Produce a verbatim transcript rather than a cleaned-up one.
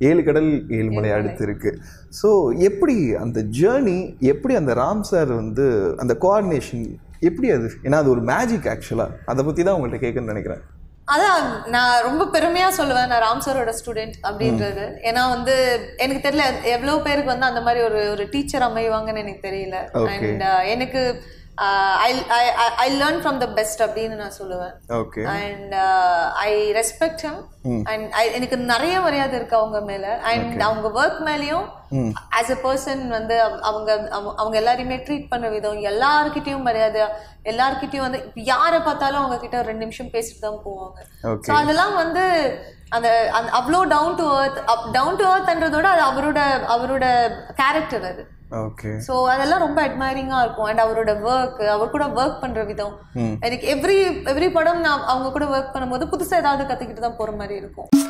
ஏழு கடல் ஏழு மலை அடுத்து இருக்குது. ஸோ எப்படி அந்த ஜேர்னி, எப்படி அந்த ராம் சார் வந்து அந்த கோஆர்டினேஷன் எப்படி அது? ஏன்னா அது ஒரு மேஜிக் ஆக்சுவலாக. அதை பற்றி தான் உங்கள்கிட்ட கேட்குன்னு நினைக்கிறேன். அதான் நான் ரொம்ப பெருமையாக சொல்லுவேன், நான் ராம் சாரோட ஸ்டூடெண்ட் அப்படின்றது. ஏன்னா வந்து எனக்கு தெரியல எவ்வளோ பேருக்கு வந்து அந்த மாதிரி ஒரு ஒரு டீச்சர் அமைவாங்கன்னு எனக்கு தெரியல. அண்ட் எனக்கு I I I learn from the best அப்படின்னு நான் சொல்லுவேன். And I respect him. And I எனக்கு நிறைய மரியாதை இருக்கு அவங்க மேல. அண்ட் அவங்க ஒர்க் மேலேயும் ஆஸ் எ பர்சன் வந்து அவங்க அவங்க எல்லாரையுமே ட்ரீட் பண்ற விதம், எல்லாருக்கிட்டையும் மரியாதை, எல்லாருக்கிட்டையும் வந்து யாரை பார்த்தாலும் அவங்க கிட்ட ஒரு ரெண்டு நிமிஷம் பேசிட்டு தான் போவாங்க. ஸோ அதெல்லாம் வந்து அந்த அவ்வளோ down to earth down to எர்த்ன்றதோட அது அவரோட அவரோட கேரக்டர் அது. ஓகே. ஸோ அதெல்லாம் ரொம்ப அட்மைரிங்கா இருக்கும். அண்ட் அவரோட ஒர்க், அவர் கூட ஒர்க் பண்ற விதம், எனக்கு எவ்ரி எவ்ரி படம் நான் அவங்க கூட ஒர்க் பண்ணும்போது புதுசாக ஏதாவது கற்றுக்கிட்டு தான் போகிற மாதிரி இருக்கும்.